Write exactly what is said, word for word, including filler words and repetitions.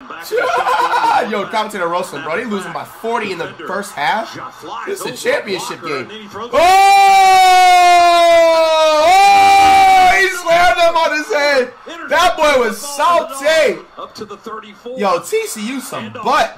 Yo, commentator roasting, bro. They losing by forty in the first half. This is a championship game. Oh! Oh! He slammed him on his head. That boy was salty. Yo, T C U some butt.